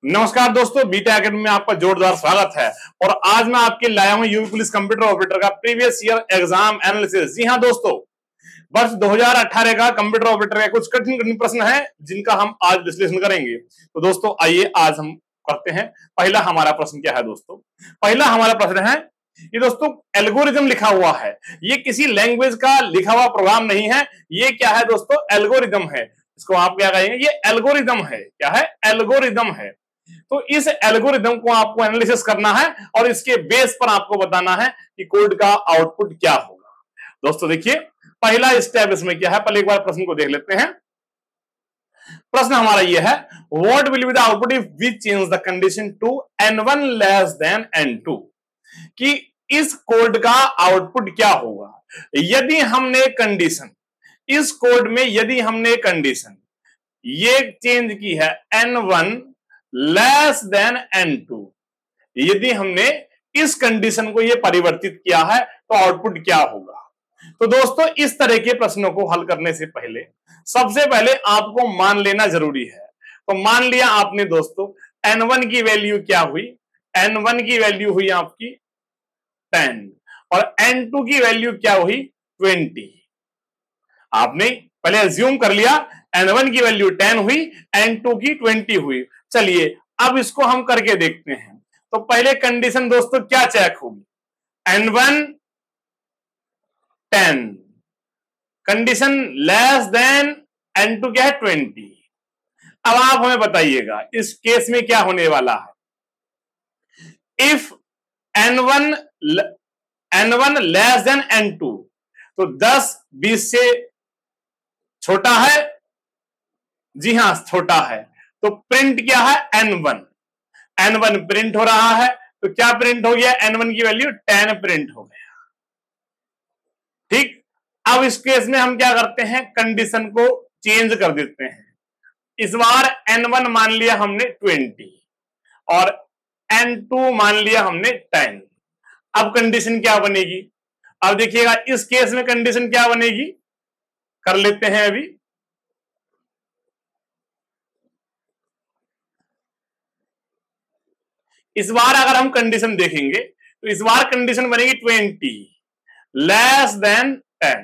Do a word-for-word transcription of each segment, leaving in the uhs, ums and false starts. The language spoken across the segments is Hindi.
नमस्कार दोस्तों, बीटा एकेडमी में आपका जोरदार स्वागत है। और आज मैं आपके लाया हूं यूपी पुलिस कंप्यूटर ऑपरेटर का प्रीवियस ईयर एग्जाम एनालिसिस। जी हां दोस्तों, वर्ष दो हज़ार अठारह का कंप्यूटर ऑपरेटर का कुछ कठिन कठिन प्रश्न है जिनका हम आज विश्लेषण करेंगे। तो दोस्तों आइए आज हम करते हैं। पहला हमारा प्रश्न क्या है दोस्तों? पहला हमारा प्रश्न है, ये दोस्तों एल्गोरिथम लिखा हुआ है, ये किसी लैंग्वेज का लिखा हुआ प्रोग्राम नहीं है। ये क्या है दोस्तों? एल्गोरिथम है। इसको आप क्या कहेंगे? ये एल्गोरिथम है। क्या है? एल्गोरिथम है। तो इस एल्गोरिथम को आपको एनालिसिस करना है और इसके बेस पर आपको बताना है कि कोड का आउटपुट क्या होगा। दोस्तों देखिए, पहला स्टेप इसमें क्या है, पहले एक बार प्रश्न को देख लेते हैं। प्रश्न हमारा यह है, what will be the output if we change the condition to N one less than N two, कि इस कोड का आउटपुट क्या होगा यदि हमने कंडीशन, इस कोड में यदि हमने कंडीशन ये चेंज की है N one less than N two, यदि हमने इस कंडीशन को ये परिवर्तित किया है तो आउटपुट क्या होगा। तो दोस्तों इस तरह के प्रश्नों को हल करने से पहले सबसे पहले आपको मान लेना जरूरी है। तो मान लिया आपने दोस्तों एन वन की वैल्यू क्या हुई, एन वन की वैल्यू हुई आपकी टेन और एन टू की वैल्यू क्या हुई ट्वेंटी। आपने पहले अज्यूम कर लिया एन वन की वैल्यू टेन हुई, एन टू की ट्वेंटी हुई। चलिए अब इसको हम करके देखते हैं। तो पहले कंडीशन दोस्तों क्या चेक होगी, N one ten, condition less than N two क्या है ट्वेंटी। अब आप हमें बताइएगा इस केस में क्या होने वाला है। If N one N one less than N two, तो दस बीस से छोटा है, जी हां छोटा है, तो प्रिंट क्या है N one, N one print हो रहा है। तो क्या प्रिंट हो गया? एन वन की वैल्यू टेन प्रिंट हो गया। ठीक, अब इस केस में हम क्या करते हैं, कंडीशन को चेंज कर देते हैं। इस बार एन वन मान लिया हमने ट्वेंटी और एन टू मान लिया हमने टेन। अब कंडीशन क्या बनेगी? अब देखिएगा इस केस में कंडीशन क्या बनेगी, कर लेते हैं अभी। इस बार अगर हम कंडीशन देखेंगे तो इस बार कंडीशन बनेगी ट्वेंटी लेस देन टेन।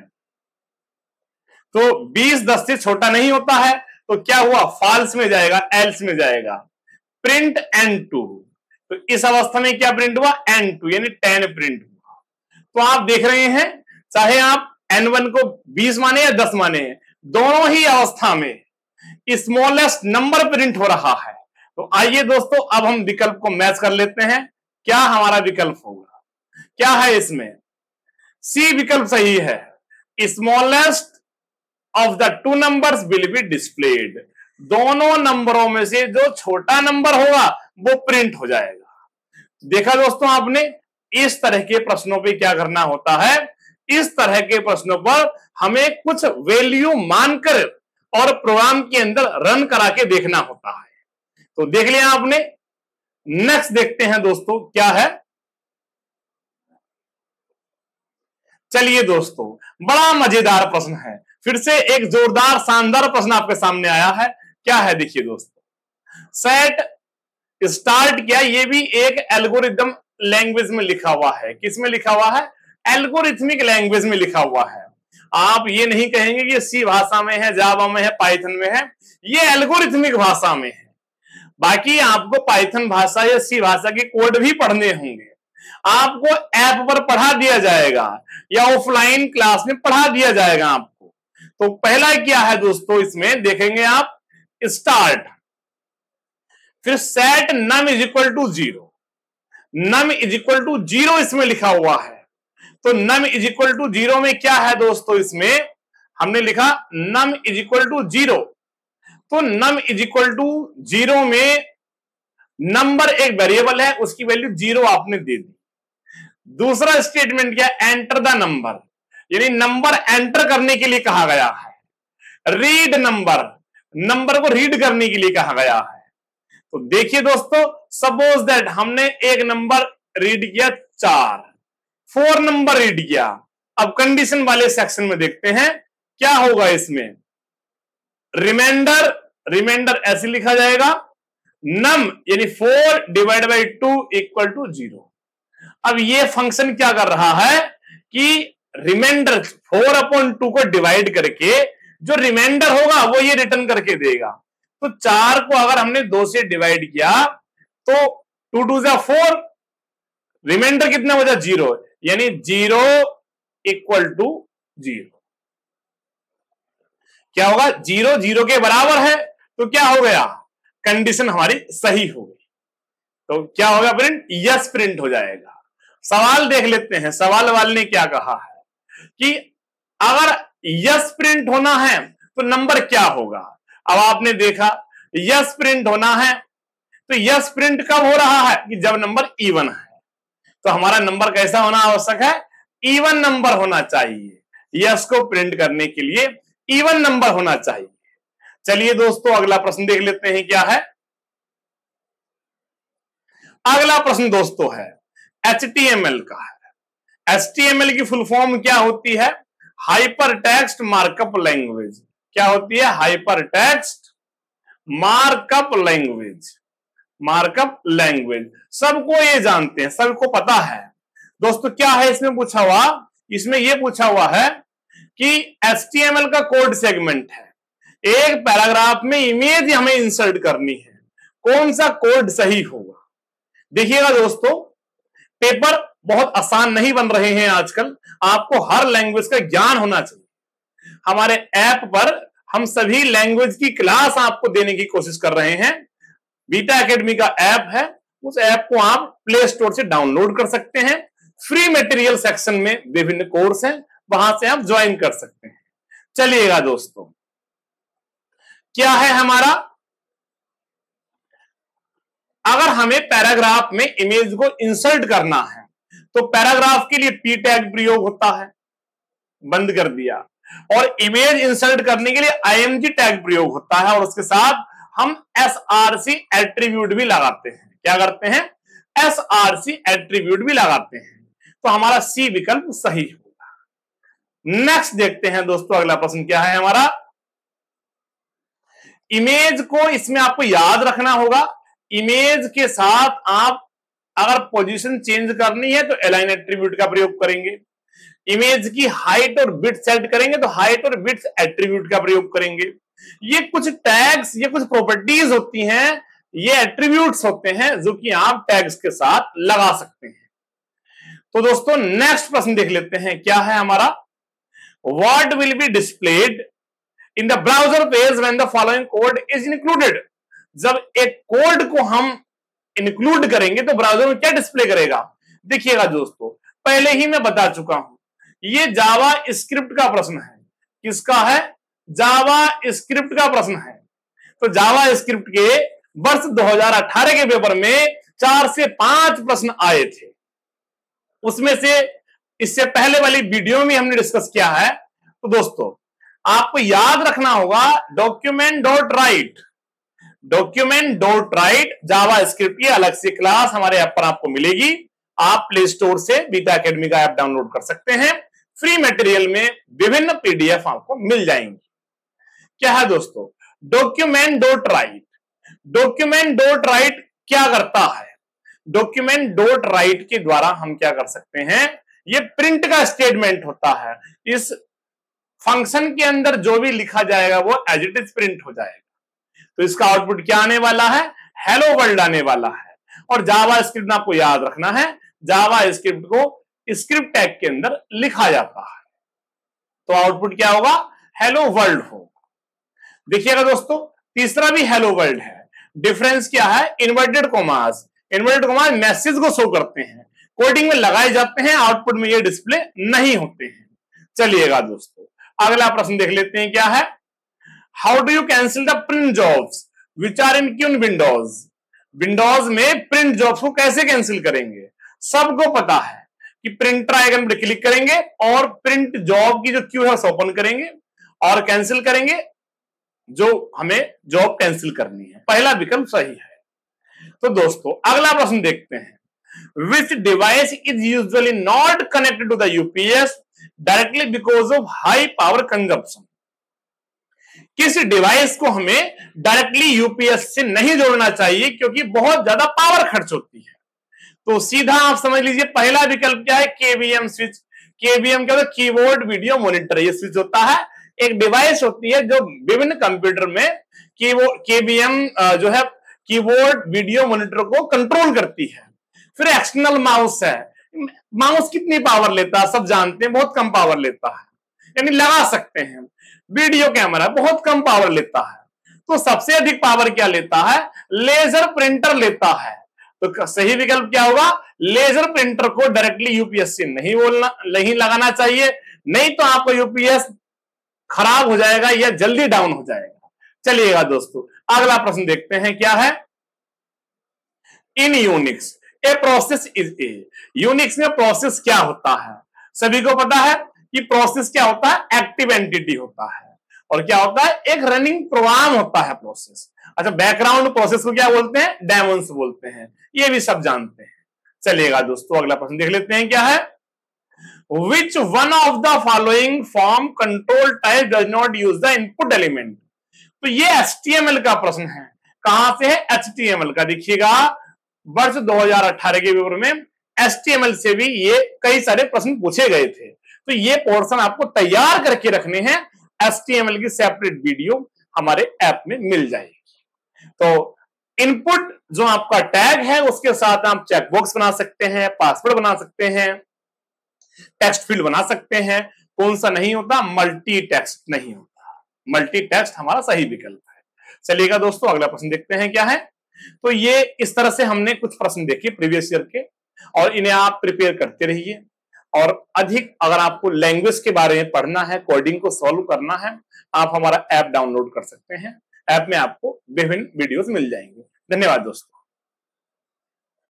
तो बीस दस से छोटा नहीं होता है, तो क्या हुआ, फॉल्स में जाएगा, एल्स में जाएगा। प्रिंट एन टू, तो इस अवस्था में क्या प्रिंट हुआ, एन टू यानी टेन प्रिंट हुआ। तो आप देख रहे हैं चाहे आप एन वन को बीस माने या दस माने, दोनों ही अवस्था में स्मॉलेस्ट नंबर प्रिंट हो रहा है। तो आइए दोस्तों अब हम विकल्प को मैच कर लेते हैं। क्या हमारा विकल्प होगा, क्या है इसमें? सी विकल्प सही है। Smallest of the two numbers will be displayed, दोनों नंबरों में से जो छोटा नंबर होगा वो प्रिंट हो जाएगा। देखा दोस्तों आपने, इस तरह के प्रश्नों पे क्या करना होता है, इस तरह के प्रश्नों पर हमें कुछ वैल्यू मानकर और प्रोग्राम के अंदर रन करा के देखना होता है। तो देख लिया आपने। नेक्स्ट देखते हैं दोस्तों क्या है। चलिए दोस्तों, बड़ा मजेदार प्रश्न है, फिर से एक जोरदार शानदार प्रश्न आपके सामने आया है। क्या है देखिए दोस्तों, सेट स्टार्ट किया, ये भी एक एल्गोरिथम लैंग्वेज में लिखा हुआ है। किस में लिखा हुआ है? एल्गोरिथमिक लैंग्वेज में लिखा हुआ है। आप ये नहीं कहेंगे कि सी भाषा में है, जावा में है, पाइथन में है, ये एल्गोरिथमिक भाषा में है। बाकी आपको पाइथन भाषा या सी भाषा के कोड भी पढ़ने होंगे, आपको ऐप पर पढ़ा दिया जाएगा या ऑफलाइन क्लास में पढ़ा दिया जाएगा आपको। तो पहला क्या है दोस्तों, इसमें देखेंगे आप स्टार्ट, फिर set num is equal to zero, num is equal to zero इसमें लिखा हुआ है। तो num is equal to zero में क्या है दोस्तों, इसमें हमने लिखा num is equal to zero. तो num is equal to zero में नंबर एक वेरिएबल है, उसकी वैल्यू जीरो आपने दे दी। दूसरा स्टेटमेंट क्या, एंटर द नंबर, यानी नंबर एंटर करने के लिए कहा गया है। रीड नंबर, नंबर को रीड करने के लिए कहा गया है। तो देखिए दोस्तों, सपोज दैट हमने एक नंबर रीड किया चार, फोर नंबर रीड किया। अब कंडीशन वाले सेक्शन में देखते हैं क्या होगा इसमें। रिमाइंडर, रिमाइंडर ऐसे लिखा जाएगा, नम यानी four divide by two equal to zero. अब ये फंक्शन क्या कर रहा है कि रिमाइंडर फोर अपॉन टू को डिवाइड करके जो रिमाइंडर होगा वो ये रिटर्न करके देगा। तो चार को अगर हमने दो से डिवाइड किया तो टू टू जा फोर, रिमाइंडर कितना हो जाए जीरो, यानी जीरो इक्वल टू जीरो। क्या होगा, जीरो जीरो के बराबर है तो क्या हो गया, कंडीशन हमारी सही हो गई। तो क्या होगा प्रिंट, यस प्रिंट हो जाएगा। सवाल देख लेते हैं, सवाल वाले ने क्या कहा है कि अगर यस प्रिंट होना है तो नंबर क्या होगा। अब आपने देखा यस प्रिंट होना है तो यस प्रिंट कब हो रहा है कि जब नंबर इवन है। तो हमारा नंबर कैसा होना आवश्यक है, इवन नंबर होना चाहिए। यस को प्रिंट करने के लिए इवन नंबर होना चाहिए। चलिए दोस्तों अगला प्रश्न देख लेते हैं क्या है। अगला प्रश्न दोस्तों है एच टी एम एल का है। एच टी एम एल की फुल फॉर्म क्या होती है, हाइपर टेक्स्ट मार्कअप लैंग्वेज। क्या होती है, hyper text markup language. Markup language सबको ये जानते हैं, सबको पता है। दोस्तों क्या है इसमें पूछा हुआ, इसमें ये पूछा हुआ है कि एच टी एम एल का कोड सेगमेंट है, एक पैराग्राफ में इमेज हमें इंसर्ट करनी है, कौन सा कोड सही होगा। देखिएगा दोस्तों, पेपर बहुत आसान नहीं बन रहे हैं आजकल, आपको हर लैंग्वेज का ज्ञान होना चाहिए। हमारे ऐप पर हम सभी लैंग्वेज की क्लास आपको देने की कोशिश कर रहे हैं। बीटा एकेडमी का ऐप है, उस ऐप को आप प्ले स्टोर से डाउनलोड कर सकते हैं। फ्री मटेरियल सेक्शन में विभिन्न कोर्स हैं, वहां से आप ज्वाइन कर सकते हैं। चलिएगा दोस्तों, क्या है हमारा, अगर हमें पैराग्राफ में इमेज को इंसर्ट करना है तो पैराग्राफ के लिए पी टैग प्रयोग होता है, बंद कर दिया। और इमेज इंसर्ट करने के लिए आई एम जी टैग प्रयोग होता है, और उसके साथ हम एस आर सी एट्रीब्यूट भी लगाते हैं। क्या करते हैं, एस आर सी एट्रीब्यूट भी लगाते हैं। तो हमारा सी विकल्प सही होगा। नेक्स्ट देखते हैं दोस्तों अगला प्रश्न क्या है हमारा। इमेज को इसमें आपको याद रखना होगा, इमेज के साथ आप अगर पोजीशन चेंज करनी है तो अलाइन एट्रीब्यूट का प्रयोग करेंगे। इमेज की हाइट और विड्थ सेट करेंगे तो हाइट और विड्थ एट्रीब्यूट का प्रयोग करेंगे। ये कुछ टैग्स, ये कुछ प्रॉपर्टीज होती हैं, ये एट्रीब्यूट्स होते हैं जो कि आप टैग्स के साथ लगा सकते हैं। तो दोस्तों नेक्स्ट प्रश्न देख लेते हैं क्या है हमारा। What will be displayed in the browser page when the following code is included. जब एक कोड को हम इंक्लूड करेंगे तो ब्राउजर में क्या डिस्प्ले करेगा। देखिएगा दोस्तों, पहले ही मैं बता चुका हूं, ये जावा स्क्रिप्ट का प्रश्न है। किसका है, जावा स्क्रिप्ट का प्रश्न है। तो जावा स्क्रिप्ट के वर्ष दो हज़ार अठारह के पेपर में चार से पांच प्रश्न आए थे, उसमें से इससे पहले वाली वीडियो में हमने डिस्कस किया है। तो दोस्तों आपको याद रखना होगा, document dot write, document dot write JavaScript की अलग से क्लास हमारे ऐप पर आपको मिलेगी। आप प्ले स्टोर से बीटा एकेडमी का ऐप डाउनलोड कर सकते हैं। फ्री मटेरियल में विभिन्न पीडीएफ आपको मिल जाएंगी। क्या है दोस्तों, document dot write. Document dot write क्या करता है, डॉक्यूमेंट डॉट राइट के द्वारा हम क्या कर सकते हैं, ये प्रिंट का स्टेटमेंट होता है। इस फंक्शन के अंदर जो भी लिखा जाएगा वो एज इट इज प्रिंट हो जाएगा। तो इसका आउटपुट क्या आने वाला है, हेलो वर्ल्ड आने वाला है। और जावा स्क्रिप्ट आपको याद रखना है, जावा स्क्रिप्ट को स्क्रिप्ट टैग के अंदर लिखा जाता है। तो आउटपुट क्या होगा, हेलो वर्ल्ड होगा। देखिएगा दोस्तों, तीसरा भी हेलो वर्ल्ड है। डिफरेंस क्या है, inverted commas. Inverted commas message को शो करते हैं, कोडिंग में लगाए जाते हैं, आउटपुट में ये डिस्प्ले नहीं होते हैं। चलिएगा दोस्तों अगला प्रश्न देख लेते हैं क्या है। How do you cancel the print jobs which are in queue in Windows. Windows में प्रिंट जॉब्स को कैसे कैंसिल करेंगे। सबको पता है कि प्रिंटर आइकन पर क्लिक करेंगे और प्रिंट जॉब की जो क्यू है ओपन करेंगे और कैंसिल करेंगे जो हमें जॉब कैंसिल करनी है। पहला विकल्प सही है। तो दोस्तों अगला प्रश्न देखते हैं। Which device is usually not connected to the UPS directly because of high power consumption. किस डिवाइस को हमें डायरेक्टली यूपीएस से नहीं जोड़ना चाहिए क्योंकि बहुत ज्यादा पावर खर्च होती है। तो सीधा आप समझ लीजिए पहला विकल्प क्या है, केवीएम स्विच। केवीएम क्या होता है, कीबोर्ड वीडियो मॉनिटर। ये स्विच होता है, एक डिवाइस होती है जो विभिन्न कंप्यूटर में कीबोर्ड केवीएम जो है कीबोर्ड वीडियो मॉनिटर को कंट्रोल करती है। फिर एक्सटर्नल माउस है। माउस कितनी पावर लेता है सब जानते हैं, बहुत कम पावर लेता है, यानी लगा सकते हैं। वीडियो कैमरा बहुत कम पावर लेता है। तो सबसे अधिक पावर क्या लेता है, लेजर प्रिंटर लेता है। तो सही विकल्प क्या होगा, लेजर प्रिंटर को डायरेक्टली यूपीएस से नहीं बोलना नहीं लगाना चाहिए, नहीं तो आपका यूपीएस खराब हो जाएगा या जल्दी डाउन हो जाएगा। चलिएगा दोस्तों, अगला प्रश्न देखते हैं क्या है। In Unix a process is a. Unix में प्रोसेस क्या होता है, सभी को पता है कि प्रोसेस क्या होता है, एक्टिव एंटिटी होता है। और क्या होता है, एक रनिंग प्रोग्राम होता है प्रोसेस। अच्छा, बैकग्राउंड प्रोसेस को क्या बोलते हैं, डेमोन्स बोलते हैं, ये भी सब जानते हैं। चलिएगा दोस्तों, अगला प्रश्न देख लेते हैं क्या है। Which one of the following form control type does not use the input element. तो ये एचटीएमएल का प्रश्न है। कहां से है, एचटीएमएल का। देखिएगा वर्ष दो हज़ार अठारह के पेपर में एचटीएमएल से भी ये कई सारे प्रश्न पूछे गए थे। तो ये पोर्शन आपको तैयार करके रखने हैं, एचटीएमएल की सेपरेट वीडियो हमारे ऐप में मिल जाएगी। तो इनपुट जो आपका टैग है उसके साथ आप चेकबॉक्स बना सकते हैं, पासवर्ड बना सकते हैं, टेक्स्ट फील्ड बना सकते हैं। कौन सा नहीं होता, मल्टी टेक्स्ट नहीं होता। मल्टी टेक्स्ट हमारा सही विकल्प है। चलिएगा दोस्तों, अगला प्रश्न देखते हैं क्या है। तो ये इस तरह से हमने कुछ प्रश्न देखे प्रीवियस ईयर के, और इन्हें आप प्रिपेयर करते रहिए। और अधिक अगर आपको लैंग्वेज के बारे में पढ़ना है, कोडिंग को सॉल्व करना है, आप हमारा ऐप डाउनलोड कर सकते हैं। ऐप में आपको विभिन्न वीडियोस मिल जाएंगे। धन्यवाद दोस्तों।